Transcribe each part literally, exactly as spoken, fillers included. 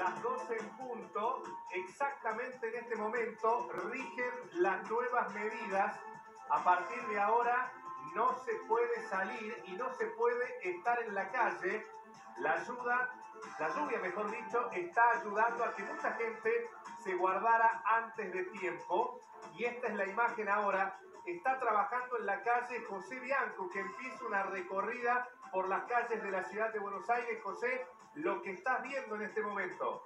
las doce en punto, exactamente en este momento, rigen las nuevas medidas. A partir de ahora no se puede salir y no se puede estar en la calle. La ayuda, la lluvia mejor dicho, está ayudando a que mucha gente se guardara antes de tiempo. Y esta es la imagen ahora. Está trabajando en la calle José Bianco, que empieza una recorrida por las calles de la ciudad de Buenos Aires. José, lo que estás viendo en este momento.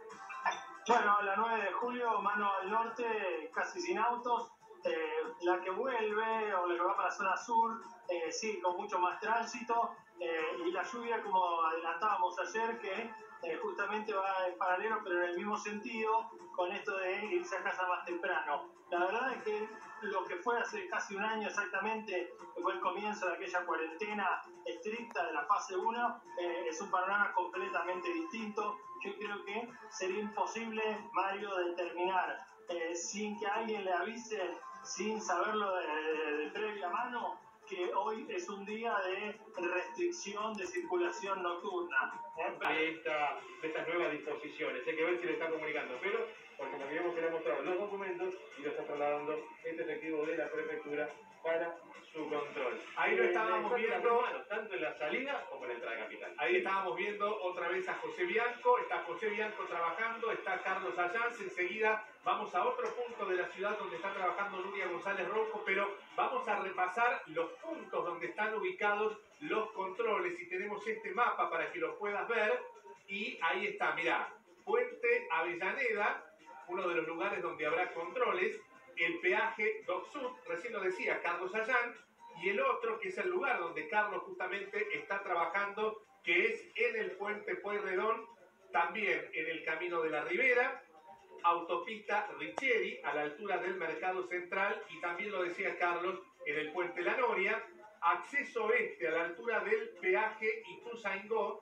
Bueno, la nueve de julio, mano al norte, casi sin autos. Eh, la que vuelve o la que va para la zona sur, eh, sí, con mucho más tránsito. Eh, y la lluvia, como adelantábamos ayer, que eh, justamente va en paralelo, pero en el mismo sentido, con esto de irse a casa más temprano. La verdad es que lo que fue hace casi un año exactamente, que fue el comienzo de aquella cuarentena estricta de la fase uno, eh, es un panorama completamente distinto. Yo creo que sería imposible, Mario, determinar eh, sin que alguien le avise, sin saberlo de, de, de previa mano, que hoy es un día de restricción de circulación nocturna. ¿eh? De, esta, de estas nuevas disposiciones. Hay que ver si le está comunicando, pero porque nos habíamos que le ha mostrado los documentos y lo está trasladando este efectivo de la prefectura para su control. Ahí lo estábamos viendo, manos, tanto en la salida como en la entrada de capital. Ahí estábamos viendo otra vez a José Bianco. Está José Bianco trabajando, está Carlos Allanz. Enseguida vamos a otro punto de la ciudad donde está trabajando Nuria González Rouco, pero vamos a repasar los puntos donde están ubicados los controles y tenemos este mapa para que lo puedas ver. Y ahí está, mirá, Puente Avellaneda, uno de los lugares donde habrá controles, el peaje Doc Sud, recién lo decía Carlos Allanz, y el otro que es el lugar donde Carlos justamente está trabajando, que es en el puente Pueyrredón, también en el Camino de la Ribera, autopista Richieri, a la altura del Mercado Central, y también lo decía Carlos, en el puente La Noria, acceso este a la altura del peaje Ituzaingó,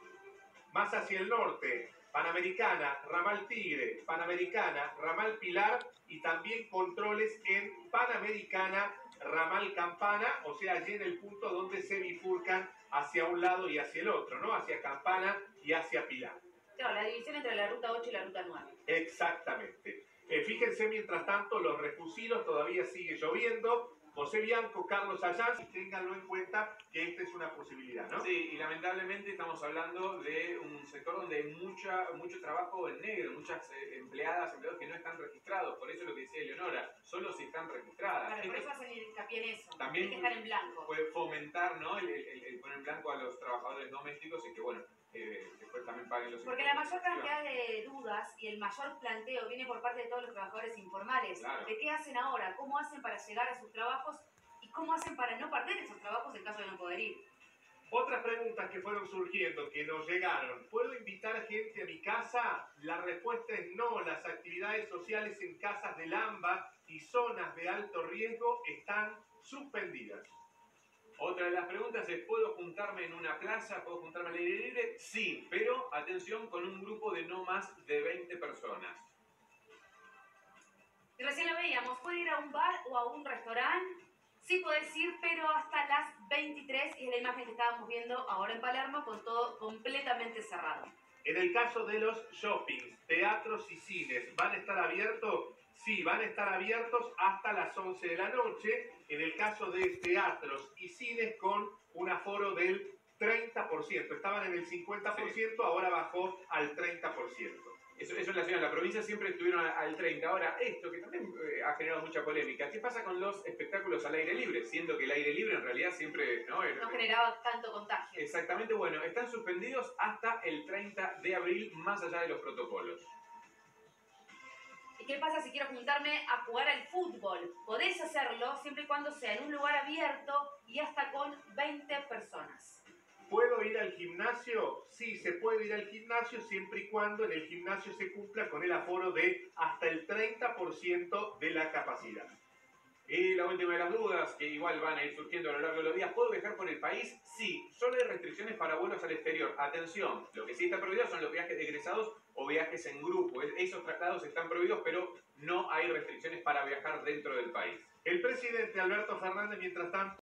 más hacia el norte, Panamericana, Ramal Tigre, Panamericana, Ramal Pilar y también controles en Panamericana, Ramal Campana, o sea, allí en el punto donde se bifurcan hacia un lado y hacia el otro, ¿no? Hacia Campana y hacia Pilar. Claro, la división entre la ruta ocho y la ruta nueve. Exactamente. Eh, fíjense, mientras tanto, los refusilos, todavía sigue lloviendo. José Bianco, Carlos Allanz, y ténganlo en cuenta que esta es una posibilidad, ¿no? Sí, y lamentablemente estamos hablando de un sector donde hay mucha, mucho trabajo en negro, muchas eh, empleadas, empleados que no están registrados. Por eso lo que decía Eleonora, solo si están registradas. Claro, por eso hacen hincapié en eso. También hay que estar en blanco. Puede fomentar, ¿no?, el, el, el poner en blanco a los trabajadores domésticos y que, bueno, eh, después también paguen los Porque la mayor cantidad de dudas y el mayor planteo viene por parte de todos los trabajadores informales. Claro. ¿De qué hacen ahora? ¿Cómo hacen para llegar a sus trabajos? ¿Y cómo hacen para no perder esos trabajos en caso de no poder ir? Otras preguntas que fueron surgiendo, que nos llegaron. ¿Puedo invitar gente a mi casa? La respuesta es no. Las actividades sociales en casas del AMBA y zonas de alto riesgo están suspendidas. Otra de las preguntas es, ¿puedo juntarme en una plaza? ¿Puedo juntarme al aire libre? Sí, pero atención, con un grupo de no más de veinte personas. Y recién lo veíamos, ¿puede ir a un bar o a un restaurante? Sí puedes ir, pero hasta las veintitrés, y es la imagen que estábamos viendo ahora en Palermo, con todo completamente cerrado. En el caso de los shoppings, teatros y cines, ¿van a estar abiertos? Sí, van a estar abiertos hasta las once de la noche. En el caso de teatros y cines, con un aforo del treinta por ciento. Estaban en el cincuenta por ciento, sí. Ahora bajó al treinta por ciento. Eso, eso en la ciudad, en la provincia siempre estuvieron al treinta. Ahora, esto que también eh, ha generado mucha polémica. ¿Qué pasa con los espectáculos al aire libre? Siendo que el aire libre en realidad siempre... No, no generaba tanto contagio. Exactamente, bueno, están suspendidos hasta el treinta de abril, más allá de los protocolos. ¿Y qué pasa si quiero juntarme a jugar al fútbol? Podés hacerlo siempre y cuando sea en un lugar abierto y hasta con veinte personas. ¿Puedo ir al gimnasio? Sí, se puede ir al gimnasio siempre y cuando en el gimnasio se cumpla con el aforo de hasta el treinta por ciento de la capacidad. Y la última de las dudas, que igual van a ir surgiendo a lo largo de los días, ¿puedo viajar por el país? Sí, solo hay restricciones para vuelos al exterior. Atención, lo que sí está prohibido son los viajes de egresados o viajes en grupo. Esos traslados están prohibidos, pero no hay restricciones para viajar dentro del país. El presidente Alberto Fernández, mientras tanto,